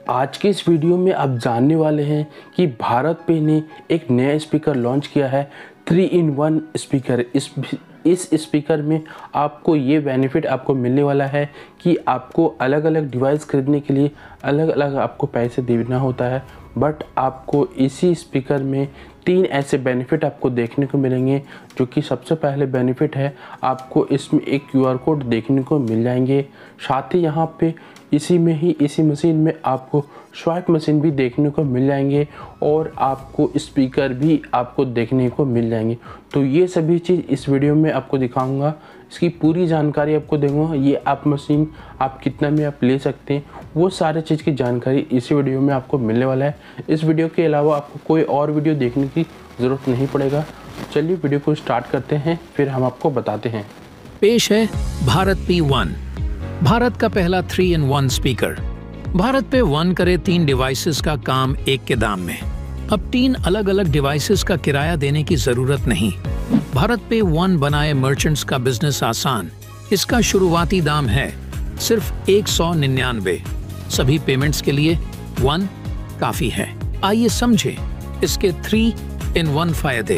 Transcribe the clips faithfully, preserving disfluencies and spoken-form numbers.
आज के इस वीडियो में आप जानने वाले हैं कि भारत पे ने एक नया स्पीकर लॉन्च किया है, थ्री इन वन स्पीकर। इस इस स्पीकर में आपको ये बेनिफिट आपको मिलने वाला है कि आपको अलग अलग डिवाइस खरीदने के लिए अलग अलग आपको पैसे देना होता है, बट आपको इसी स्पीकर में तीन ऐसे बेनिफिट आपको देखने को मिलेंगे। जो कि सबसे पहले बेनिफिट है, आपको इसमें एक क्यू आर कोड देखने को मिल जाएंगे। साथ ही यहाँ पे इसी में ही इसी मशीन में आपको स्वाइप मशीन भी देखने को मिल जाएंगे और आपको स्पीकर भी आपको देखने को मिल जाएंगे। तो ये सभी चीज़ इस वीडियो में आपको दिखाऊंगा, इसकी पूरी जानकारी आपको दूंगा। ये आप मशीन आप कितना में आप ले सकते हैं, वो सारे चीज़ की जानकारी इसी वीडियो में आपको मिलने वाला है। इस वीडियो के अलावा आपको कोई और वीडियो देखने की ज़रूरत नहीं पड़ेगा। चलिए वीडियो को स्टार्ट करते हैं, फिर हम आपको बताते हैं। पेश है भारत पी वन, भारत का पहला three in one speaker. BharatPe one करे तीन डिवाइसेस का काम एक के दाम में। अब तीन अलग अलग डिवाइसेस का किराया देने की जरूरत नहीं। भारत पे वन बनाए मर्चेंट्स का बिजनेस आसान। इसका शुरुआती दाम है सिर्फ एक सौ निन्यानवे। सभी पेमेंट्स के लिए वन काफी है। आइए समझें इसके थ्री इन वन फायदे।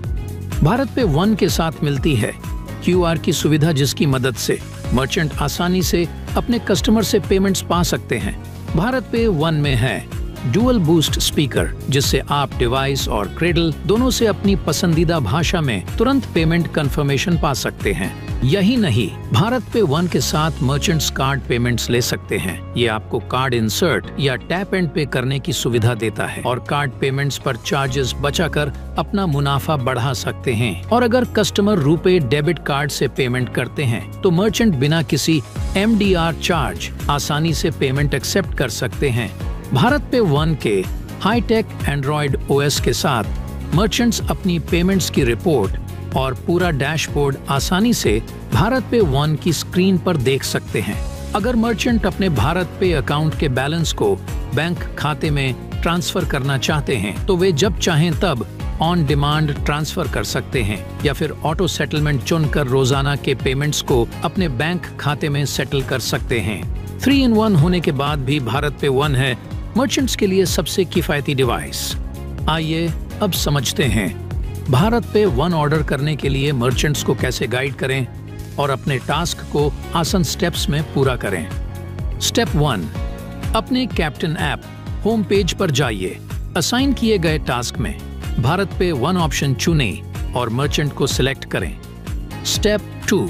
भारत पे वन के साथ मिलती है क्यू आर की सुविधा, जिसकी मदद से मर्चेंट आसानी से अपने कस्टमर से पेमेंट्स पा सकते हैं। भारत पे वन में है डुअल बूस्ट स्पीकर, जिससे आप डिवाइस और क्रेडल दोनों से अपनी पसंदीदा भाषा में तुरंत पेमेंट कंफर्मेशन पा सकते हैं। यही नहीं, भारत पे वन के साथ मर्चेंट्स कार्ड पेमेंट्स ले सकते हैं। ये आपको कार्ड इंसर्ट या टैप एंड पे करने की सुविधा देता है और कार्ड पेमेंट्स पर चार्जेस बचाकर अपना मुनाफा बढ़ा सकते हैं। और अगर कस्टमर रुपए डेबिट कार्ड से पेमेंट करते हैं तो मर्चेंट बिना किसी एम डी आर चार्ज आसानी से पेमेंट एक्सेप्ट कर सकते हैं। भारत पे वन के हाईटेक एंड्रॉयड ओ एस के साथ मर्चेंट्स अपनी पेमेंट्स की रिपोर्ट और पूरा डैशबोर्ड आसानी से भारत पे वन की स्क्रीन पर देख सकते हैं। अगर मर्चेंट अपने भारत पे अकाउंट के बैलेंस को बैंक खाते में ट्रांसफर करना चाहते हैं तो वे जब चाहें तब ऑन डिमांड ट्रांसफर कर सकते हैं, या फिर ऑटो सेटलमेंट चुनकर रोजाना के पेमेंट्स को अपने बैंक खाते में सेटल कर सकते हैं। थ्री इन वन होने के बाद भी भारत पे वन है मर्चेंट्स के लिए सबसे किफायती डिवाइस। आइए अब समझते हैं भारत पे वन ऑर्डर करने के लिए मर्चेंट्स को कैसे गाइड करें और अपने टास्क को आसान स्टेप्स में पूरा करें। स्टेप वन, अपने कैप्टन ऐप होम पेज पर जाइए। असाइन किए गए टास्क में भारत पे वन ऑप्शन चुनें और मर्चेंट को सिलेक्ट करें। स्टेप टू,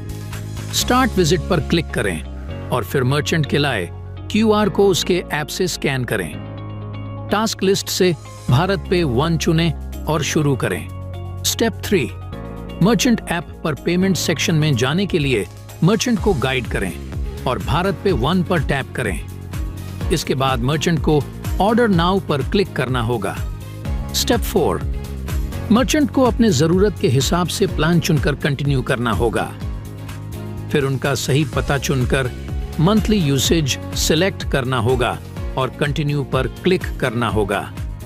स्टार्ट विजिट पर क्लिक करें और फिर मर्चेंट के लाए क्यू आर को उसके ऐप से स्कैन करें। टास्क लिस्ट से भारत पे वन चुनें और शुरू करें। स्टेप थ्री, मर्चेंट ऐप पर पेमेंट सेक्शन में जाने के लिए मर्चेंट को गाइड करें और भारत पे वन पर टैप करें। इसके बाद मर्चेंट को ऑर्डर नाउ पर क्लिक करना होगा। स्टेप फोर, मर्चेंट को अपने जरूरत के हिसाब से प्लान चुनकर कंटिन्यू करना होगा। फिर उनका सही पता चुनकर मंथली यूसेज सिलेक्ट करना होगा और कंटिन्यू पर क्लिक करना होगा।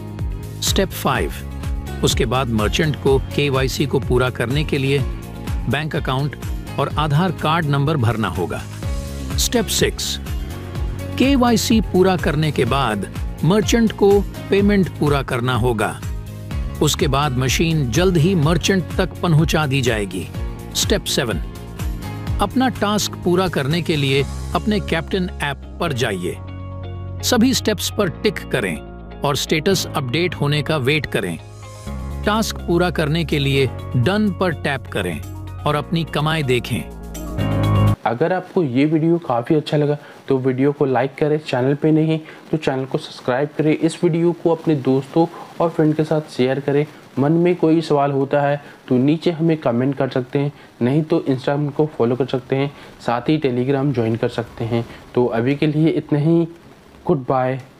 स्टेप फाइव, उसके बाद मर्चेंट को के वाई सी को पूरा करने के लिए बैंक अकाउंट और आधार कार्ड नंबर भरना होगा। Step six, K Y C पूरा करने के बाद मर्चेंट को पेमेंट पूरा करना होगा। उसके बाद मशीन जल्द ही मर्चेंट तक पहुंचा दी जाएगी। स्टेप सेवन, अपना टास्क पूरा करने के लिए अपने कैप्टन ऐप पर जाइए। सभी स्टेप्स पर टिक करें और स्टेटस अपडेट होने का वेट करें। टास्क पूरा करने के लिए डन पर टैप करें और अपनी कमाई देखें। अगर आपको ये वीडियो काफ़ी अच्छा लगा तो वीडियो को लाइक करें, चैनल पे नहीं तो चैनल को सब्सक्राइब करें। इस वीडियो को अपने दोस्तों और फ्रेंड के साथ शेयर करें। मन में कोई सवाल होता है तो नीचे हमें कमेंट कर सकते हैं, नहीं तो इंस्टाग्राम को फॉलो कर सकते हैं, साथ ही टेलीग्राम ज्वाइन कर सकते हैं। तो अभी के लिए इतना ही। Good bye.